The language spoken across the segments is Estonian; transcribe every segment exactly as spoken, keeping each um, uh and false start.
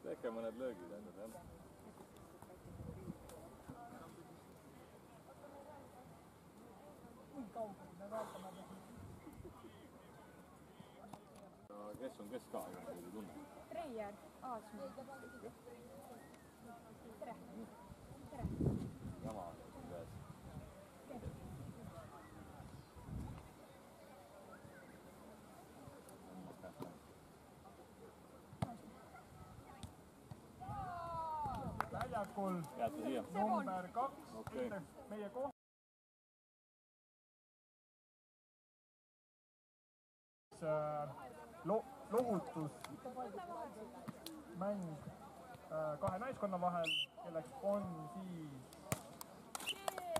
Tehke mõned löögid endad, jah. Kui kaugel, me vaatame. Kes on kes ka, ega ei tunne? Treier, Aasmäe. Tere. Tere. Jama on käes. Väljakul number kaks, okay. Meie koht. Lo lohutus mäng kahe naiskonna vahel, kelleks on siis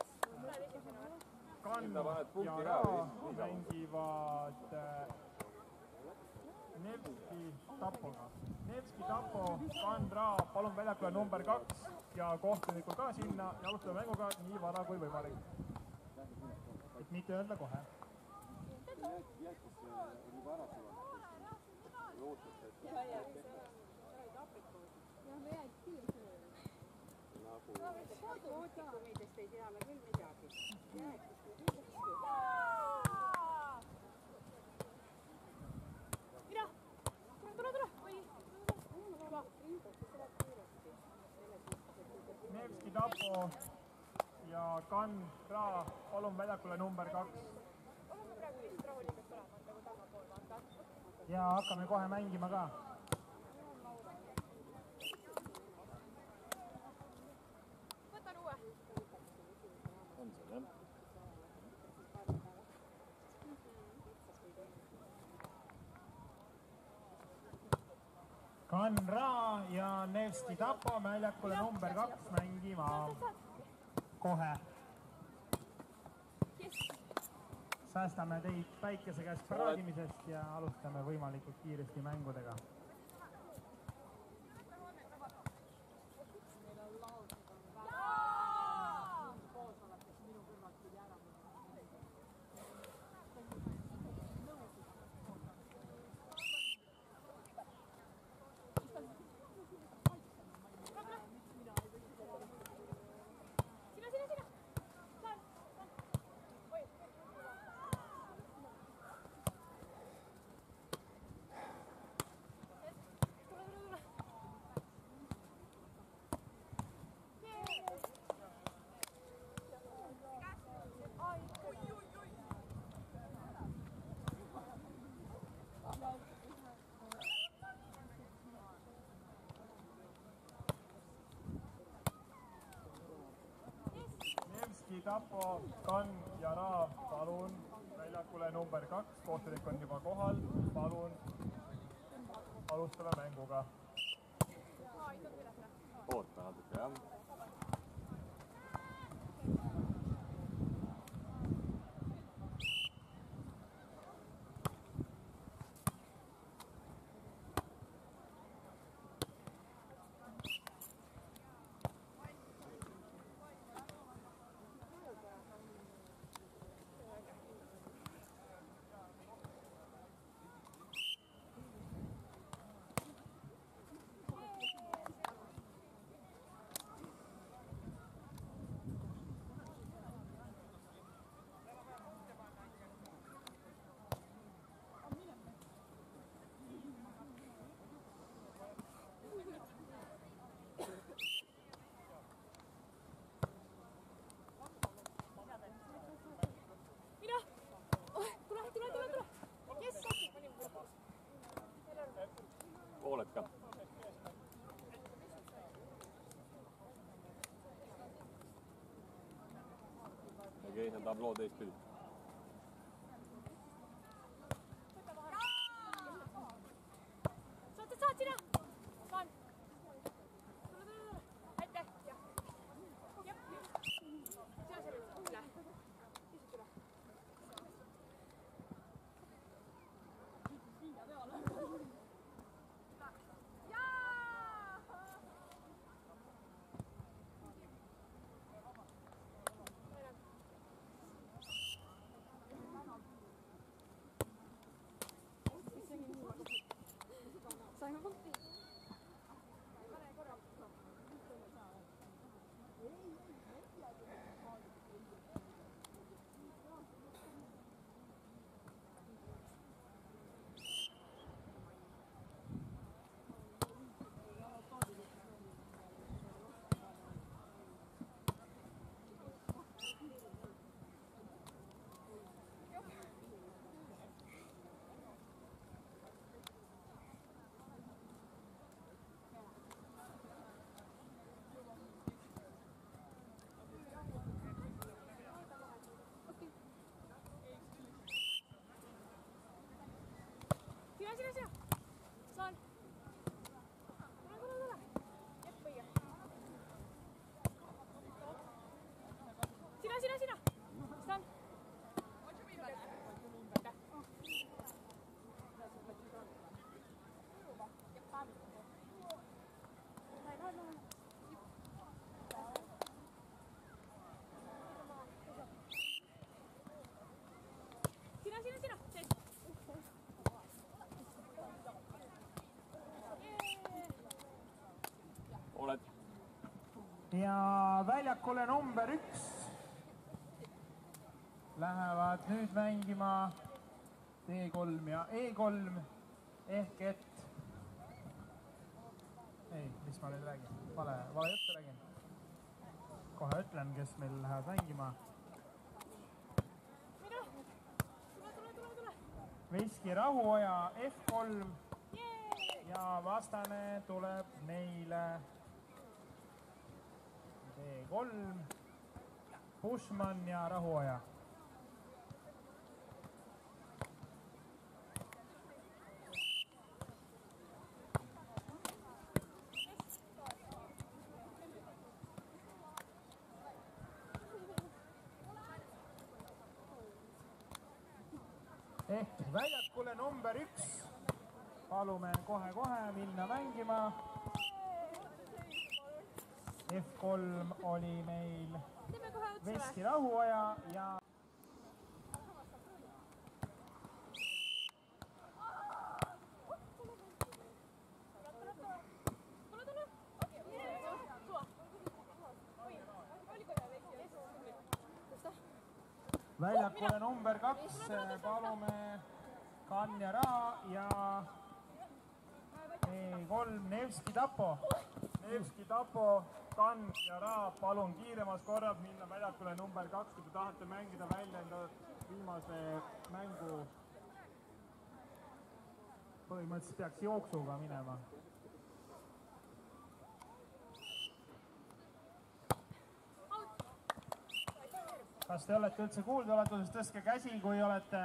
Kann ja Raa mängivad Nevski Tapoga. Nevski Tapo, Kann, Raa, palun väljakule number kaks ja kohtunikul ka sinna ja alustame mänguga nii vara kui võimalik. Et mitte öelda kohe. Kootikumidest ei tea me küll midagi. Mida? Tule, tule, tule! Nevski Tapo ja Kann, Raa, palun väljakule number kaks. Ja hakkame kohe mängima ka. Võtan uue. On see, jah? Kann, Raa ja Nevski Tapo väljakule number kaks mängima. Kohe. Säästame teid päikese käest praadimisest ja alustame võimalikult kiiresti mängudega. Nevski Tapo, Kann ja Raa, palun väljakule number kaks, kohtunik on juba kohal, palun alustame mänguga. Oota natuke, jah. Mida? Tule, tule, tule, tule! Yes! Pooled ka. Okei, see on tabloo teistpidi. Saad, saad sina? Saan. Tule, tule, tule. Aitäh. Jep. Sina selle üle. Pisut üle. Jaa! väljakule number üks lähevad nüüd mängima D kolm ja E kolm ehk et ei, mis ma nüüd räägin, vale, vale juttu räägin. Kohe ütlen, kes meil lähevad mängima. Veski Rahuoja F kolm ja vastane tuleb neile D kolm, Bushman ja Rahuoja. Ehk väljakule number üks. Palume kohe-kohe minna mängima. F kolm oli meil Veski Rahuoja ja väljakule number kaks palume Kanjara ja E kolm Nevski Tapo. Nevski Tapo, Kanjara, palun kiiremas korras minna väljakule number kaks, kui te tahate mängida välja enda viimase mängu. Põhimõtteliselt peaks jooksuga minema. Kas te olete üldse kuuldavatudest, tõstke käsi, kui olete.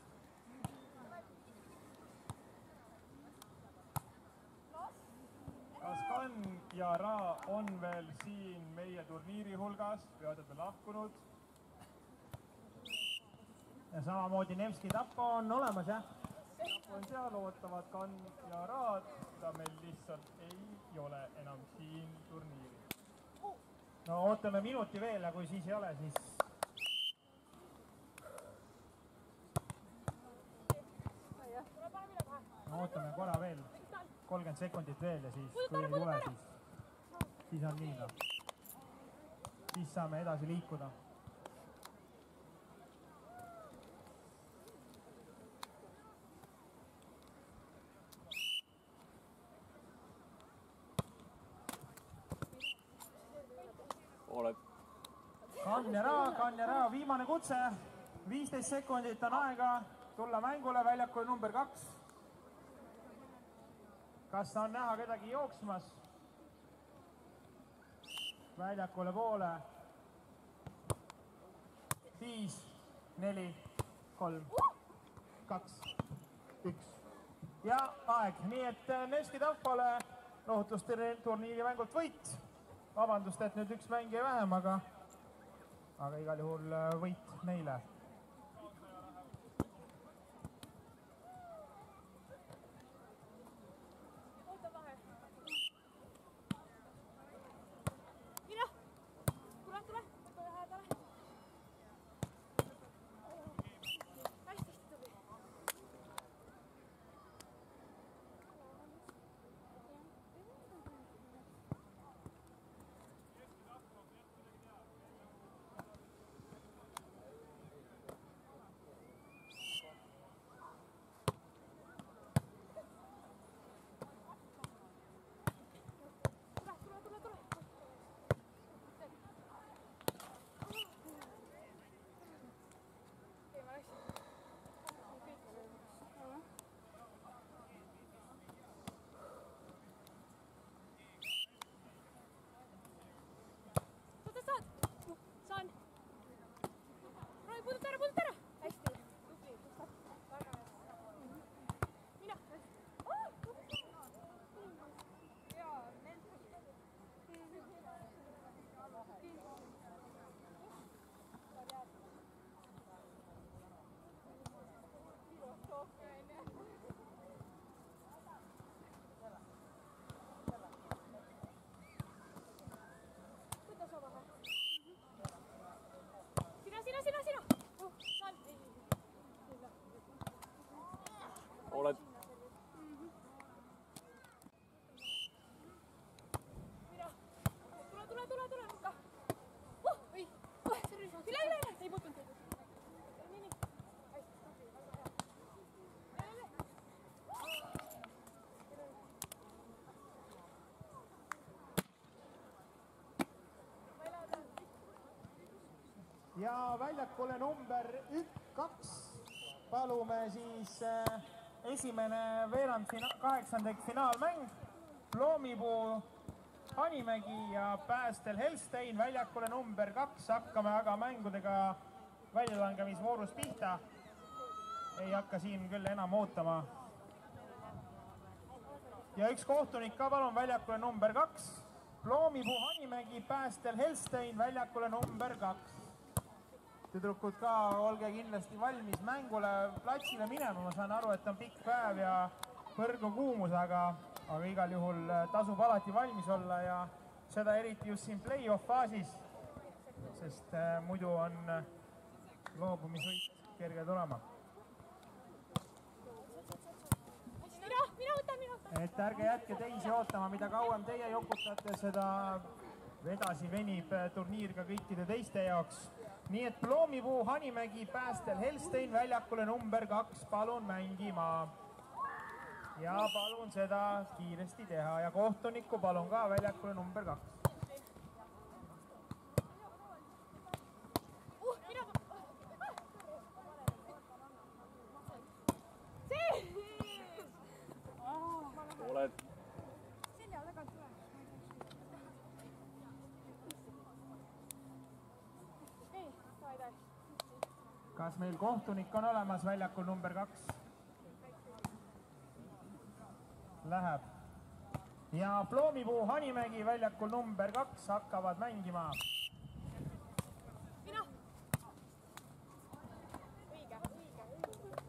Kas Kan ja Ra on veel siin meie turniiri hulgas või olete lahkunud? Ja samamoodi Nevski Tapo on olemas, jah? Tapo on seal, ootavad Kan ja Raad, mida meil lihtsalt ei ole enam siin turniiri. No ootame minuti veel ja kui siis ei ole, siis no, ootame korra veel, kolmkümmend sekundit veel ja siis, kui ei tule, siis, siis on nii, no. Siis saame edasi liikuda. Oled. Kanjara, Kanjara, viimane kutse, viisteist sekundit on aega tulla mängule väljakul number kaks. Kas on näha kedagi jooksmas? Väljakule poole. Viis, neli, kolm, kaks, üks. Ja aeg. Nii et Nevski Tapole lohutusturniiri mängult võit. Vabandust, et nüüd üks mäng jäi vähem, aga, aga igal juhul võit neile. Oled. Tule, tule, tule, tule, Luka. ja väljakule number üks, kaks palume siis äh, esimene veerand kaheksandik finaalmäng. Loomipuu Hanimägi ja Päästel Helstein väljakule number kaks. Hakkame aga mängudega väljalangamisvoorus pihta. Ei hakka siin küll enam ootama. Ja üks kohtunik ka palun väljakule number kaks. Loomipuu Hanimägi, Päästel Helstein väljakule number kaks. Tüdrukud ka, olge kindlasti valmis mängule platsile minema. Ma saan aru, et on pikk päev ja põrgu kuumus, aga, aga igal juhul tasub alati valmis olla ja seda eriti just siin play-off faasis, sest äh, muidu on loobumisvõit kerge tulema. Et ärge jätke teisi ootama, mida kauem teie jokutate, seda edasi venib turniir ka kõikide teiste jaoks. Nii et Loomipuu Hanimägi, Päästel Helstein väljakule number kaks, palun mängima. Ja palun seda kiiresti teha ja kohtuniku palun ka väljakule number kaks. oled selja tagant tule. Ei, davai, davai. Kas meil kohtunik on olemas väljakul number kaks? Läheb. Ja Loomipuu Hanimägi väljakul number kaks hakkavad mängima. Mina. Õige, õige, õige.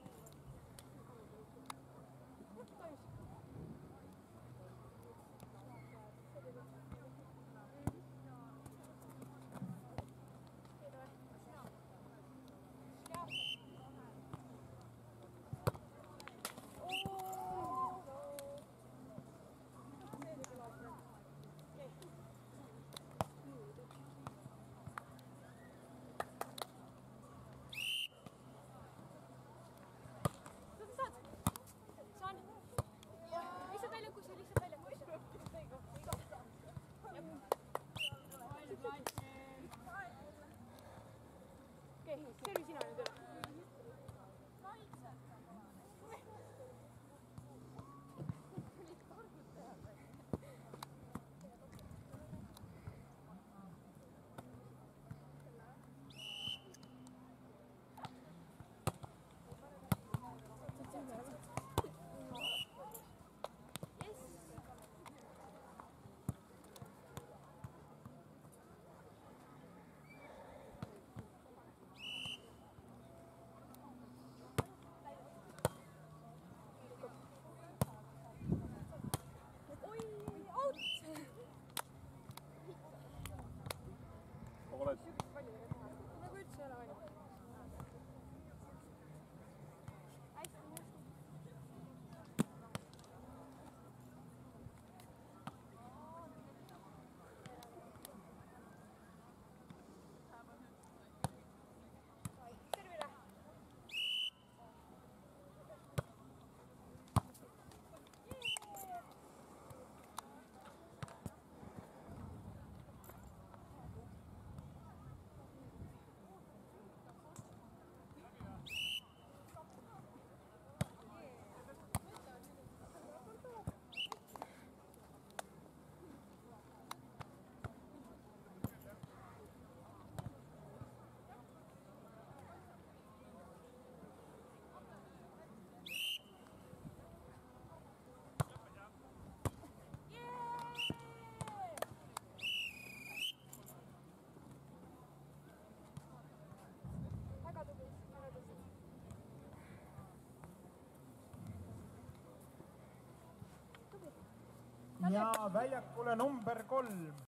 See oli sina nüüd üle. oled nagu üldse ei ole valmis. Ja väljakule number kolm.